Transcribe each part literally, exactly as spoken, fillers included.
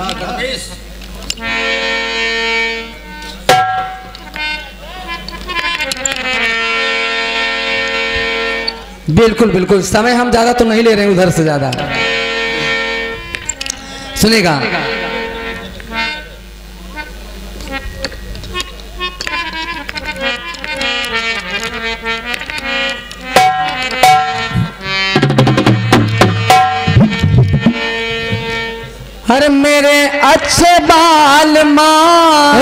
बिल्कुल बिल्कुल, समय हम ज्यादा तो नहीं ले रहे हैं उधर से ज्यादा। सुनेगा अरे मेरे अच्छे बाल माँ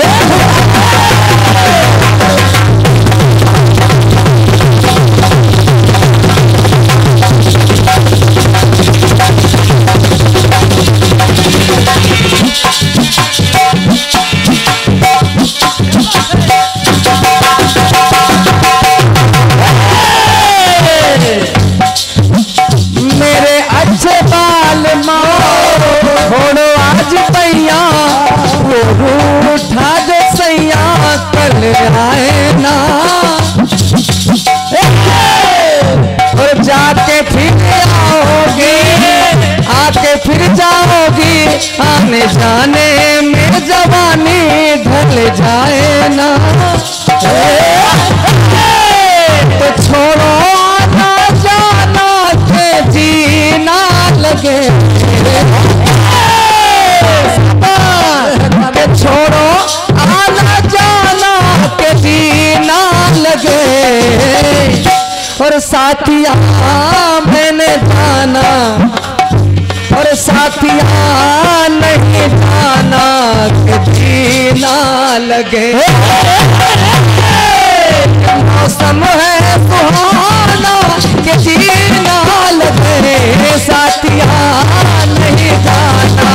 मेरे अच्छे बाल माँ छोड़ो आज पैया वो उठा जो सैया कल आए ना और जाके फिर आओगी आके फिर जाओगी आने जाने में जवानी ढल जाए ना तो छोड़ो ना जाना के जीना लगे छोड़ो आना जाना के जीना लगे और साथिया मैंने जाना और साथिया नहीं जाना के जीना लगे मौसम है सुहाना के जीना लगे साथिया नहीं जाना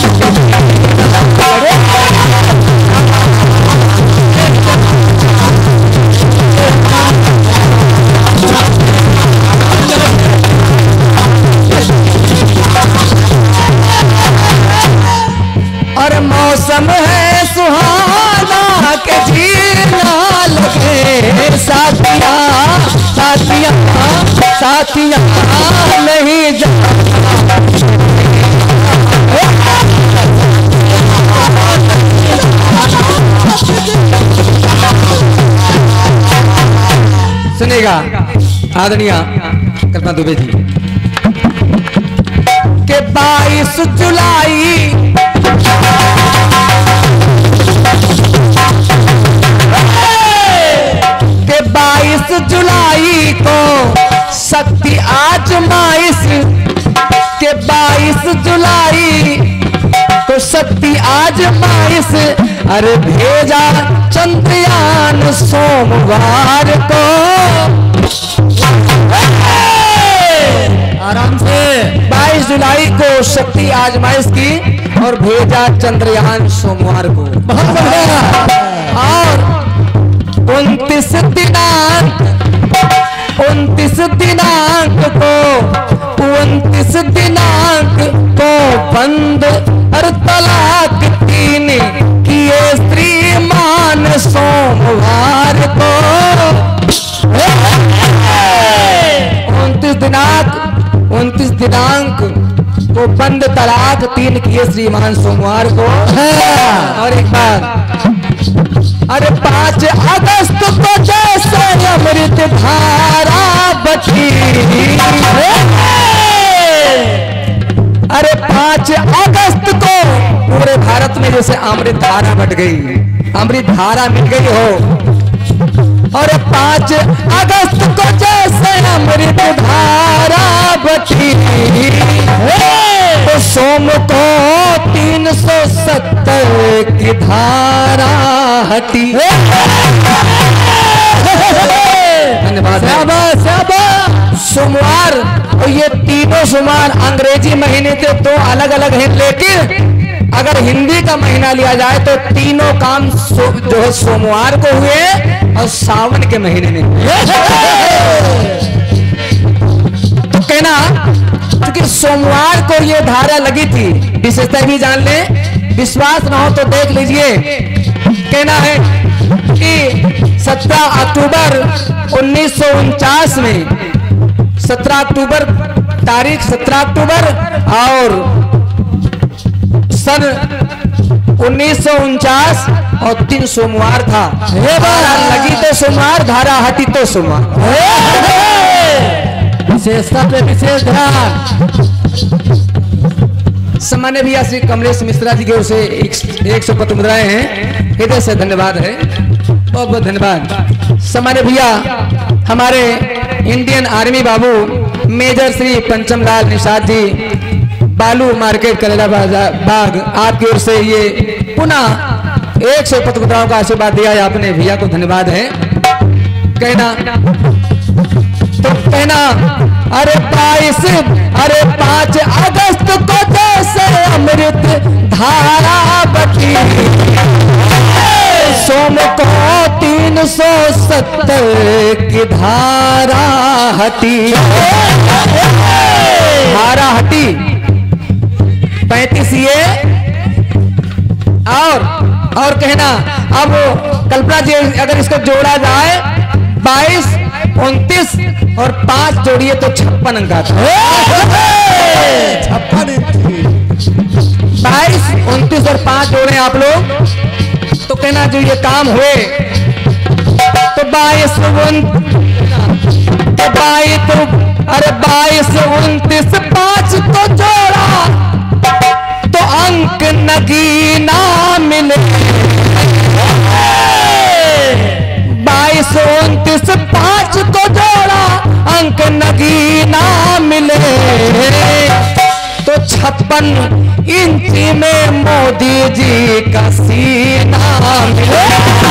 और मौसम है सुहाना के जीना लगे साथिया साथिया साथिया नहीं जाना सुनेगा आदरणीय कल्पना दुबे जी के बाईस जुलाई के बाईस जुलाई को शक्ति आजमाइश के बाईस जुलाई को शक्ति आजमाइश अरे भेजा चंद्रयान सोमवार को आराम से बाईस जुलाई को शक्ति आजमाइश की और भेजा चंद्रयान सोमवार को बहुत बढ़िया। और उनतीस दिनांक उनतीस दिनांक को उनतीस दिनांक को बंद और तलाक तीन किए श्रीमान सोमवार को उनतीस दिनांक उनतीस दिनांक को बंद तलाक तीन किए श्रीमान सोमवार को। और एक बात अरे पांच अगस्त को जैसे अमृत धारा बची अरे पांच अगस्त को पूरे भारत में जैसे अमृत धारा बट गई अमृत धारा मिल गई हो और पांच अगस्त को जैसे अमृत धारा बची तो सोम को तीन सौ सत्तर की धारा हटी। धन्यवाद। सोमवार और ये तीनों सोमवार अंग्रेजी महीने के दो अलग अलग हैं, लेकिन अगर हिंदी का महीना लिया जाए तो तीनों काम जो है सोमवार को हुए और सावन के महीने में। तो कहना क्योंकि सोमवार को ये धारा लगी थी, विशेषता भी जान ले, विश्वास ना हो तो देख लीजिए। कहना है कि सत्रह अक्टूबर उन्नीस सौ उनचास में सत्रह अक्टूबर तारीख सत्रह अक्टूबर और सन उन्नीस सौ उनचास और दिन सोमवार था। धारा लगी तो सोमवार, धारा हटी तो सोमवार। विशेषता पे विशेष ध्यान। सामान्य भैया श्री कमलेश मिश्रा जी की ओर से एक सौ पत्र मुद्राएं हैं, हृदय से धन्यवाद है, बहुत बहुत धन्यवाद। सामान्य भैया हमारे इंडियन आर्मी बाबू मेजर श्री पंचम लाल निषाद जी, बालू मार्केट कलेला बाग, आपकी ओर से ये पुनः एक सौ पत्र मुद्राओं का आशीर्वाद दिया है आपने, भैया को धन्यवाद है। कहना तो कहना अरे बाईस अरे पांच अगस्त को जैसे अमृत धारा बटी, सोम को तीन सौ सत्तर की धारा हटी। धारा हटी पैंतीस ये और और कहना अब कल्पना जी अगर इसको जोड़ा जाए बाईस उनतीस और पांच जोड़िए तो छप्पन अंक आता है। छप्पन बाईस उनतीस और पांच जोड़े आप लोग तो कहना जो ये काम हुए तो बाईस तो बाईस तो अरे बाईस उनतीस पांच को जोड़ा तो अंक नगीना मिले। बाईस उनतीस पांच को जोड़ा अंक नगीना मिले तो छप्पन इंची में मोदी जी का सीना मिले।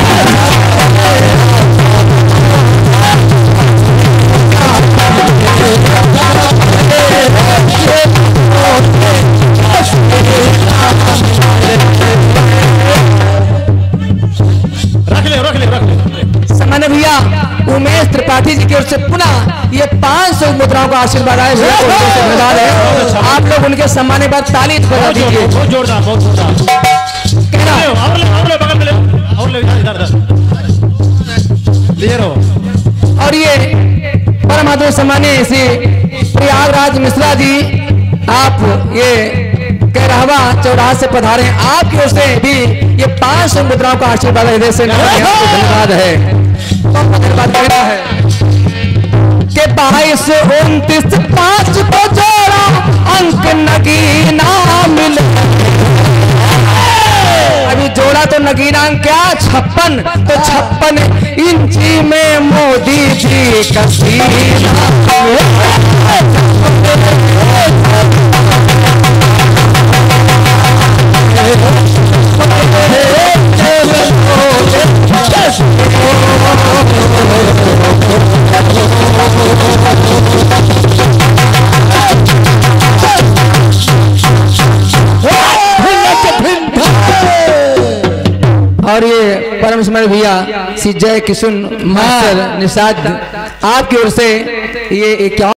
सामान्य भैया उमेश त्रिपाठी जी की ओर से पुनः ये पांच सौ मुद्राओं का आशीर्वाद आए, धन्यवाद है। आप लोग उनके सम्मान के बाद ताली बजा दीजिए। बहुत जोरदार, बहुत जोरदार। और ले, और ले, बगल में ले, और ले, इधर इधर ले रहो। और ये परम आदरणीय सम्मानीय श्री प्रयागराज मिश्रा जी, आप ये कहरावा चौराहा से पधारे हैं, आपकी ओर से भी ये पांच सौ मुद्राओं का आशीर्वाद हृदय से धन्यवाद है। धन्यवाद कहना है कि बाईस उनतीस पांच को जोड़ा अंक नगीना मिले। अभी जोड़ा तो नगीना अंक क्या छप्पन, तो छप्पन इंची में मोदी जी का सीना। और ये परम स्मरण भैया श्री जय किशुन मास्टर निषाद, आपकी ओर से ये क्या